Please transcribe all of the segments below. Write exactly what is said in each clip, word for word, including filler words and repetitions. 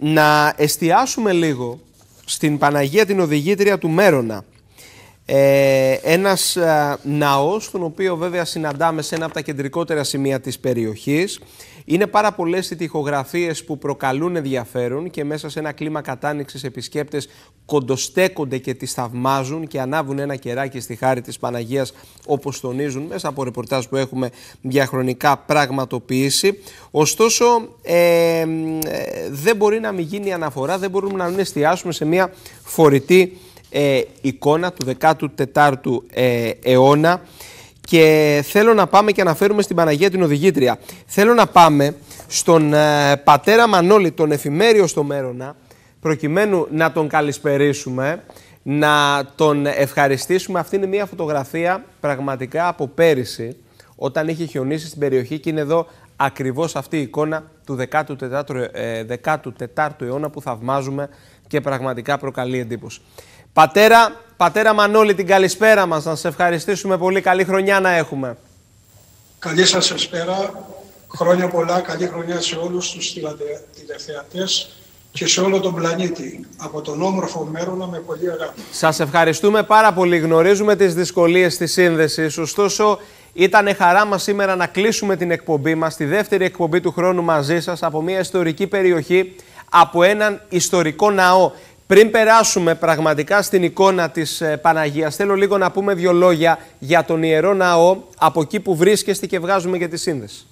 να εστιάσουμε λίγο στην Παναγία την Οδηγήτρια του Μέρονα. Ε, ένας ε, ναός, τον οποίο βέβαια συναντάμε σε ένα από τα κεντρικότερα σημεία της περιοχής. Είναι πάρα πολλές οι τοιχογραφίες που προκαλούν ενδιαφέρον και μέσα σε ένα κλίμα κατάνοιξης επισκέπτες κοντοστέκονται και τις θαυμάζουν και ανάβουν ένα κεράκι στη χάρη της Παναγίας, όπως τονίζουν μέσα από ρεπορτάζ που έχουμε διαχρονικά πραγματοποιήσει. Ωστόσο ε, ε, δεν μπορεί να μην γίνει αναφορά, δεν μπορούμε να μην εστιάσουμε σε μια φορητή ε, εικόνα του δεκάτου τετάρτου ε, αιώνα. Και θέλω να πάμε και αναφέρουμε στην Παναγία την Οδηγήτρια. Θέλω να πάμε στον ε, πατέρα Μανώλη, τον εφημέριο στο Μέρονα, προκειμένου να τον καλησπερίσουμε, να τον ευχαριστήσουμε. Αυτή είναι μια φωτογραφία πραγματικά από πέρυσι, όταν είχε χιονίσει στην περιοχή, και είναι εδώ ακριβώς αυτή η εικόνα του δεκάτου τετάρτου αιώνα που θαυμάζουμε και πραγματικά προκαλεί εντύπωση. Πατέρα, πατέρα Μανώλη, την καλησπέρα μας. Να σας ευχαριστήσουμε πολύ. Καλή χρονιά να έχουμε. Καλή σας εσπέρα. Χρόνια πολλά. Καλή χρονιά σε όλους τους τηλεθεατές και σε όλο τον πλανήτη. Από τον όμορφο Μέρονα με πολύ αγάπη. Σας ευχαριστούμε πάρα πολύ. Γνωρίζουμε τις δυσκολίες της σύνδεσης. Ωστόσο, ήταν χαρά μας σήμερα να κλείσουμε την εκπομπή μας, τη δεύτερη εκπομπή του χρόνου μαζί σας, από μια ιστορική περιοχή, από έναν ιστορικό ναό. Πριν περάσουμε πραγματικά στην εικόνα της Παναγίας, θέλω λίγο να πούμε δύο λόγια για τον Ιερό Ναό, από εκεί που βρίσκεστε, και βγάζουμε και τη σύνδεση.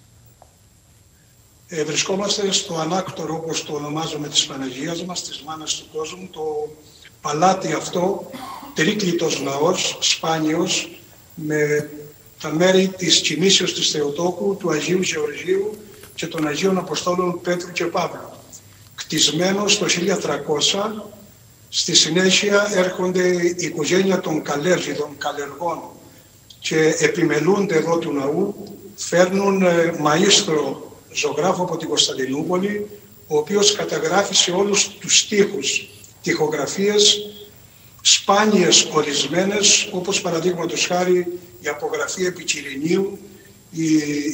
Ε, βρισκόμαστε στο ανάκτορο, όπως το ονομάζουμε, της Παναγίας μας, της μάνας του κόσμου, το παλάτι αυτό, τρίκλητος ναός, σπάνιος, με τα μέρη της κοιμήσεως της Θεοτόκου, του Αγίου Γεωργίου και των Αγίων Αποστόλων Πέτρου και Παύλου. Κτισμένος το χίλια τριακόσια, στη συνέχεια έρχονται η οικογένεια των Καλέργιδων, Καλεργών, και επιμελούνται εδώ του ναού, φέρνουν ε, μαΐστρο ζωγράφο από την Κωνσταντινούπολη, ο οποίος καταγράφει σε όλους τους στίχους τοιχογραφίες σπάνιες ορισμένες, όπως παραδείγματος χάρη η απογραφή επί Κυρινίου, η,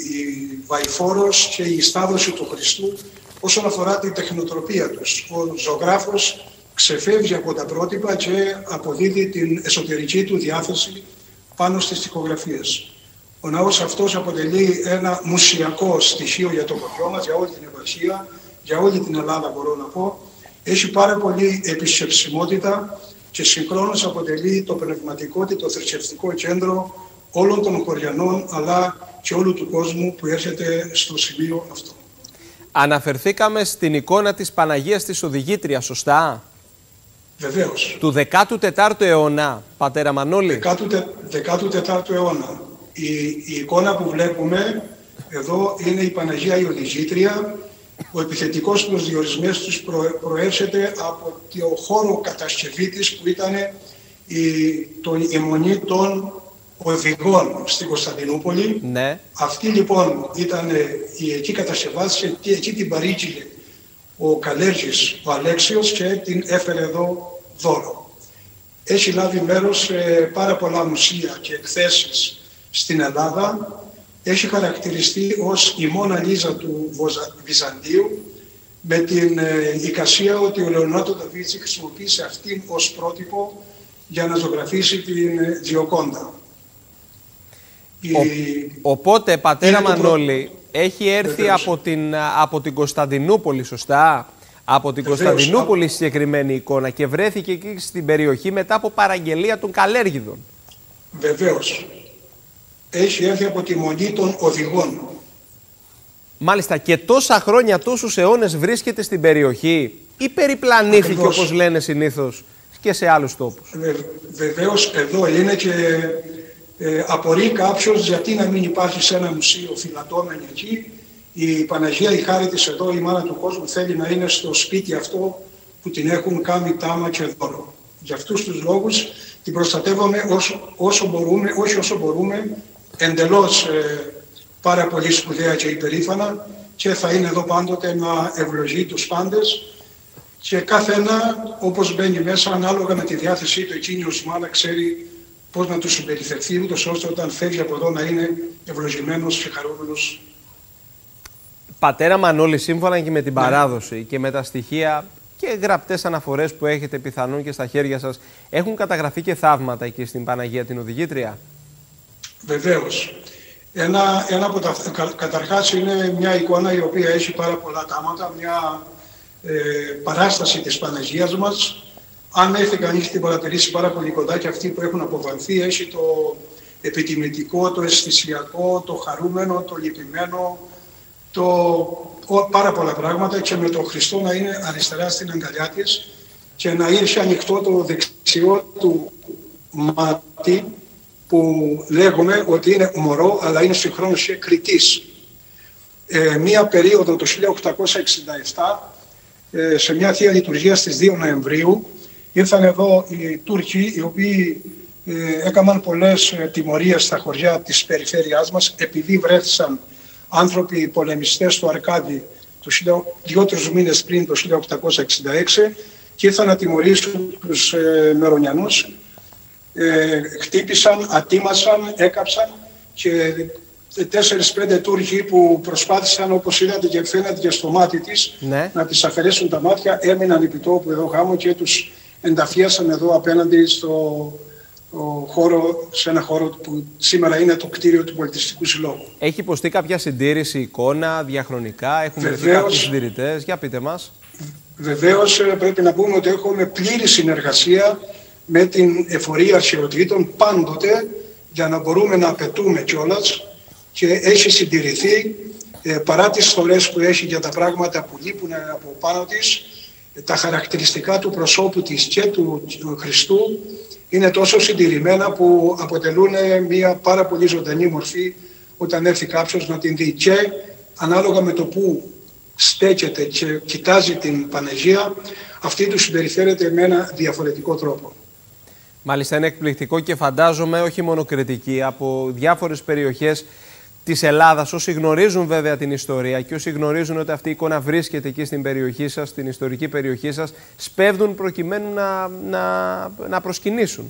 η Βαϊφόρος και η Σταύρωση του Χριστού. Όσον αφορά την τεχνοτροπία τους, ο ζωγράφος ξεφεύγει από τα πρότυπα και αποδίδει την εσωτερική του διάθεση πάνω στις τοιχογραφίες. Ο ναός αυτός αποτελεί ένα μουσιακό στοιχείο για το χωριό μας, για όλη την επαρχία, για όλη την Ελλάδα μπορώ να πω. Έχει πάρα πολύ επισκεψιμότητα και συγχρόνως αποτελεί το πνευματικό και το θρησκευτικό κέντρο όλων των χωριανών, αλλά και όλου του κόσμου που έρχεται στο σημείο αυτό. Αναφερθήκαμε στην εικόνα της Παναγίας της Οδηγήτριας, σωστά? Βεβαίως. Του δεκάτου τετάρτου αιώνα, πατέρα Μανώλη. δεκάτου τετάρτου αιώνα. Η, η εικόνα που βλέπουμε εδώ είναι η Παναγία η Οδηγήτρια. Ο επιθετικός προσδιορισμός τους προ, προέρχεται από το χώρο κατασκευή της, που ήταν η, το, η μονή των οδηγών στην Κωνσταντινούπολη. Ναι. Αυτή λοιπόν ήταν η εκεί κατασκευάστηκε και εκεί την παρήγγειλε ο Καλέργης, ο Αλέξιος, και την έφερε εδώ δώρο. Έχει λάβει μέρος σε πάρα πολλά μουσεία και εκθέσεις στην Ελλάδα. Έχει χαρακτηριστεί ως η Μόνα Λίζα του Βυζαντίου, με την εικασία ότι ο Λεωνάρντο ντα Βίντσι χρησιμοποίησε αυτήν ως πρότυπο για να ζωγραφίσει την Τζιοκόντα. Ο, η... Οπότε, πατέρα Μανώλη, προ... έχει έρθει από την, από την Κωνσταντινούπολη, σωστά? Από την Βεβαίως. Κωνσταντινούπολη η συγκεκριμένη εικόνα, και βρέθηκε εκεί στην περιοχή μετά από παραγγελία των Καλέργιδων. Βεβαίως. Έχει έρθει από τη μονή των οδηγών. Μάλιστα, και τόσα χρόνια, τόσους αιώνες βρίσκεται στην περιοχή, ή περιπλανήθηκε, ακριβώς, όπως λένε συνήθως, και σε άλλους τόπους? Βε, βεβαίως εδώ είναι, και ε, απορεί κάποιος γιατί να μην υπάρχει σε ένα μουσείο φυλατώμενη εκεί. Η Παναγία, η χάρη της εδώ, η μάνα του κόσμου, θέλει να είναι στο σπίτι αυτό που την έχουν κάνει τάμα και δώρο. Για αυτούς τους λόγους την προστατεύουμε όσο, όσο μπορούμε, όχι όσο μπορούμε, εντελώς ε, πάρα πολύ σπουδαία και υπερήφανα, και θα είναι εδώ πάντοτε να ευλογεί τους πάντες, και κάθε ένα όπως μπαίνει μέσα, ανάλογα με τη διάθεσή του, εκείνη ως μάνα ξέρει πώς να του συμπεριφερθεί, ούτως ώστε όταν φεύγει από εδώ να είναι ευλογημένος και χαρούμενος. Πατέρα Μανώλη, σύμφωνα και με την ναι. παράδοση και με τα στοιχεία και γραπτές αναφορές που έχετε πιθανόν και στα χέρια σας, έχουν καταγραφεί και θαύματα εκεί στην Παναγία την Οδηγήτρια? Βεβαίως. Ένα, ένα από τα, κα, καταρχάς είναι μια εικόνα η οποία έχει πάρα πολλά τάματα, μια ε, παράσταση της Παναγίας μας. Αν έχει κανείς την παρατηρήσει πάρα πολύ κοντά, και αυτοί που έχουν αποβανθεί, έχει το επιτιμητικό, το αισθησιακό, το χαρούμενο, το λυπημένο, το, ο, πάρα πολλά πράγματα, και με τον Χριστό να είναι αριστερά στην αγκαλιά της και να έχει ανοιχτό το δεξιό του μάτι, που λέγουμε ότι είναι μωρό, αλλά είναι συγχρόνως και κριτής. Ε, μία περίοδο το χίλια οκτακόσια εξήντα επτά, ε, σε μια Θεία Λειτουργία στις δύο Νοεμβρίου, ήρθαν εδώ οι Τούρκοι, οι οποίοι ε, έκαναν πολλές ε, τιμωρίες στα χωριά της περιφέρειάς μας, επειδή βρέθησαν άνθρωποι πολεμιστές στο Αρκάδι δύο-τρεις μήνες πριν, το χίλια οκτακόσια εξήντα έξι, και ήρθαν να τιμωρήσουν τους ε, Μερονιανούς. Ε, χτύπησαν, ατίμασαν, έκαψαν, και τέσσερις πέντε Τούρκοι που προσπάθησαν, όπως είδατε και φαίνεται και στο μάτι της, ναι. να τις αφαιρέσουν τα μάτια, έμειναν επί τόπου εδώ γάμο και τους ενταφίασαν εδώ απέναντι στο χώρο, σε ένα χώρο που σήμερα είναι το κτίριο του Πολιτιστικού Συλλόγου. Έχει υποστεί κάποια συντήρηση, εικόνα, διαχρονικά, έχουν βρεθεί κάποιοι συντηρητές? Για πείτε μας. Βεβαίως, πρέπει να πούμε ότι έχουμε πλήρη συνεργασία με την εφορία αρχαιοτήτων πάντοτε, για να μπορούμε να απαιτούμε κιόλας, και έχει συντηρηθεί ε, παρά τις στολές που έχει για τα πράγματα που λείπουν από πάνω της. Τα χαρακτηριστικά του προσώπου της και του, του Χριστού είναι τόσο συντηρημένα που αποτελούν μια πάρα πολύ ζωντανή μορφή όταν έρθει κάποιος να την δει, και ανάλογα με το που στέκεται και κοιτάζει την Παναγία, αυτή του συμπεριφέρεται με ένα διαφορετικό τρόπο. Μάλιστα, είναι εκπληκτικό, και φαντάζομαι όχι μόνο κριτικοί από διάφορες περιοχές της Ελλάδας, όσοι γνωρίζουν βέβαια την ιστορία και όσοι γνωρίζουν ότι αυτή η εικόνα βρίσκεται εκεί στην περιοχή σας, στην ιστορική περιοχή σας, σπέβδουν προκειμένου να, να, να προσκυνήσουν.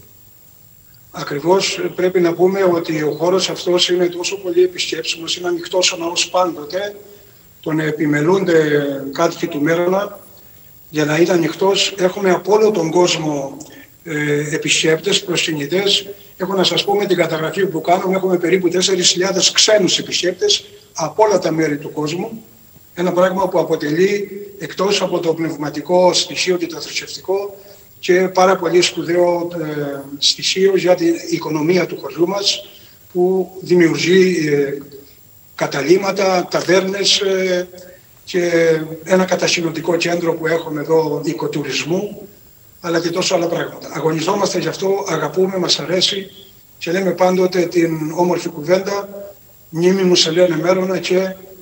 Ακριβώς, πρέπει να πούμε ότι ο χώρος αυτός είναι τόσο πολύ επισκέψιμος, είναι ανοιχτός ο ναός πάντοτε, τον επιμελούνται κάτοικοι του Μέρονα. Για να είναι ανοιχτός, έχουμε από όλο τον κόσμο ε, επισκέπτες, προσκυνητές. Έχω να σας πω, με την καταγραφή που κάνουμε, έχουμε περίπου τέσσερις χιλιάδες ξένους επισκέπτες από όλα τα μέρη του κόσμου. Ένα πράγμα που αποτελεί, εκτός από το πνευματικό στοιχείο και το θρησκευτικό, και πάρα πολύ σπουδαίο ε, στοιχείο για την οικονομία του χωριού μας, που δημιουργεί ε, καταλύματα, ταβέρνες ε, και ένα κατασκηνωτικό κέντρο που έχουμε εδώ οικοτουρισμού, αλλά και τόσο άλλα πράγματα. Αγωνιζόμαστε γι' αυτό, αγαπούμε, μας αρέσει, και λέμε πάντοτε την όμορφη κουβέντα, μνήμη μου σε λένε Μέρονα, και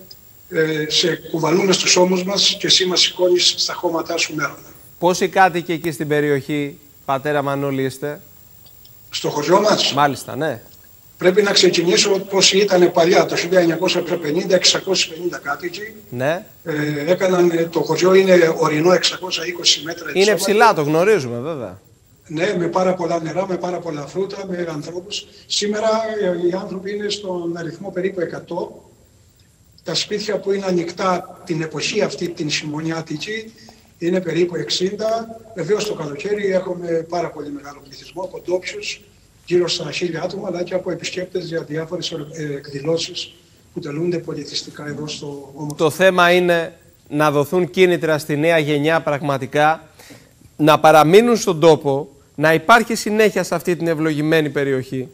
ε, σε κουβαλούμε στους ώμους μας, και εσύ μας σηκώνεις στα χώματά σου Μέρονα. Πόσοι κάτοικοι εκεί στην περιοχή, πατέρα Μανώλη, είστε? Στο χωριό μας? Μάλιστα, ναι. Πρέπει να ξεκινήσω πώς ήταν παλιά, το χίλια εννιακόσια πενήντα, εξακόσιοι πενήντα κάτοικοι. Ναι. Ε, έκαναν, το χωριό είναι ορεινό, εξακόσια είκοσι μέτρα. Είναι εξώματο. Ψηλά, το γνωρίζουμε βέβαια. Ναι, με πάρα πολλά νερά, με πάρα πολλά φρούτα, με ανθρώπους. Σήμερα οι άνθρωποι είναι στον αριθμό περίπου εκατό. Τα σπίτια που είναι ανοιχτά την εποχή αυτή, την χειμωνιάτικη, είναι περίπου εξήντα. Βεβαίως το καλοκαίρι έχουμε πάρα πολύ μεγάλο πληθυσμό από ντόπιους, γύρω στα χίλια άτομα, αλλά και από επισκέπτες για διάφορες εκδηλώσεις που τελούνται πολιτιστικά εδώ στο όμορφο. Το θέμα είναι να δοθούν κίνητρα στη νέα γενιά πραγματικά, να παραμείνουν στον τόπο, να υπάρχει συνέχεια σε αυτή την ευλογημένη περιοχή.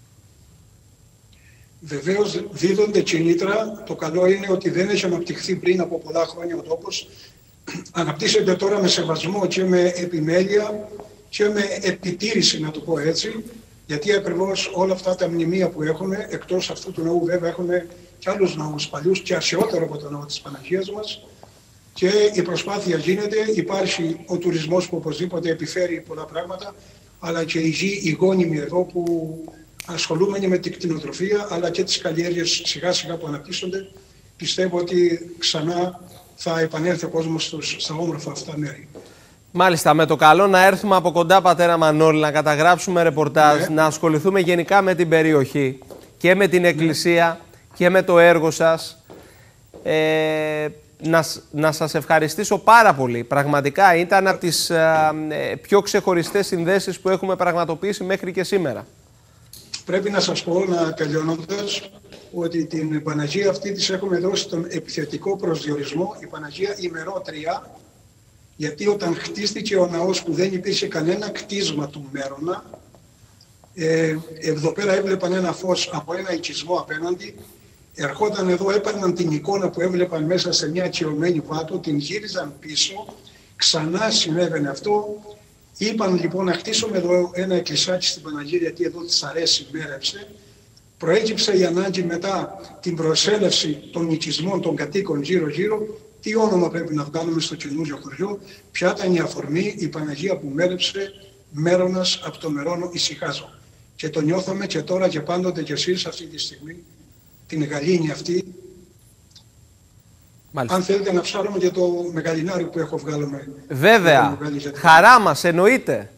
Βεβαίως δίδονται κίνητρα. Το καλό είναι ότι δεν έχει αναπτυχθεί πριν από πολλά χρόνια ο τόπος. Αναπτύσσεται τώρα με σεβασμό και με επιμέλεια και με επιτήρηση, να το πω έτσι, γιατί ακριβώς όλα αυτά τα μνημεία που έχουμε, εκτός αυτού του ναού βέβαια έχουμε και άλλους ναούς παλιούς και αρχαιότερο από το ναό της Παναγίας μας, και η προσπάθεια γίνεται. Υπάρχει ο τουρισμός που οπωσδήποτε επιφέρει πολλά πράγματα, αλλά και η γη, η γόνιμη εδώ που ασχολούμενοι με την κτηνοτροφία, αλλά και τις καλλιέργειες σιγά σιγά που αναπτύσσονται. Πιστεύω ότι ξανά θα επανέλθει ο κόσμος στους, στα όμορφα αυτά μέρη. Μάλιστα, με το καλό να έρθουμε από κοντά, πατέρα Μανώλη, να καταγράψουμε ρεπορτάζ, ναι. να ασχοληθούμε γενικά με την περιοχή και με την Εκκλησία ναι. και με το έργο σας. Ε, να, να σας ευχαριστήσω πάρα πολύ. Πραγματικά ήταν από τις ε, πιο ξεχωριστές συνδέσεις που έχουμε πραγματοποιήσει μέχρι και σήμερα. Πρέπει να σας πω, να τελειώνοντας, ότι την Παναγία αυτή της έχουμε δώσει τον επιθετικό προσδιορισμό, η Παναγία ημερότρια, γιατί όταν χτίστηκε ο ναός που δεν υπήρχε κανένα κτίσμα του Μέρονα, ε, εδώ πέρα έβλεπαν ένα φως από ένα οικισμό απέναντι, ερχόταν εδώ, έπαιρναν την εικόνα που έβλεπαν μέσα σε μια ατσιωμένη βάτο, την γύριζαν πίσω, ξανά συνέβαινε αυτό. Είπαν λοιπόν να χτίσουμε εδώ ένα εκκλησάκι στην Παναγία, γιατί εδώ της αρέσει, μέρεψε. Προέκυψε η ανάγκη μετά την προσέλευση των οικισμών των κατοίκων γύρω-γύρω. Τι όνομα πρέπει να βγάλουμε στο καινούριο χωριό, ποια ήταν η αφορμή, η Παναγία που μέρεψε, Μέρονας από το Μερώνο ησυχάζω. Και το νιώθαμε και τώρα και πάντοτε και εσείς αυτή τη στιγμή, την γαλήνη αυτή. Μάλιστα. Αν θέλετε να ψάρουμε και το μεγαλινάρι που έχω βγάλουμε. Βέβαια, χαρά μας, εννοείται.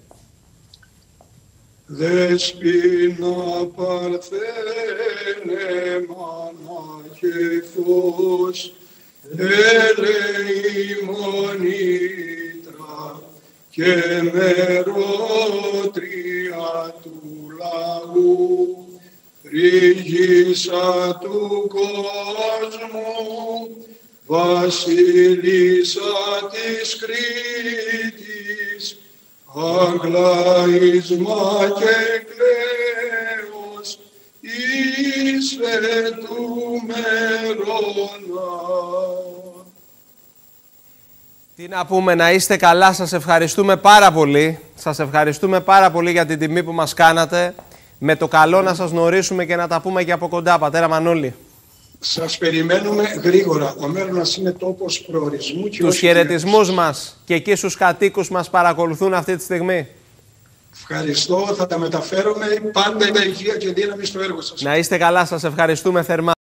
Δεσπίνα παρθένε μάνα και φως, ελεημονήτρα και μερότρια του λαού, ρήγισσα του κόσμου, βασίλισσα της Κρήτης, αγλαίσμα και κλαίος, είσαι του Μέρονα. Τι να πούμε, να είστε καλά, σας ευχαριστούμε πάρα πολύ. Σας ευχαριστούμε πάρα πολύ για την τιμή που μας κάνατε. Με το καλό να σας γνωρίσουμε και να τα πούμε και από κοντά, πατέρα Μανώλη. Σας περιμένουμε γρήγορα. Ο Μέρονας είναι τόπος προορισμού. Και τους χαιρετισμούς μας και εκεί στους κατοίκους μας παρακολουθούν αυτή τη στιγμή. Ευχαριστώ, θα τα μεταφέρουμε. Πάντα είναι υγεία και δύναμη στο έργο σας. Να είστε καλά, σας ευχαριστούμε θερμά.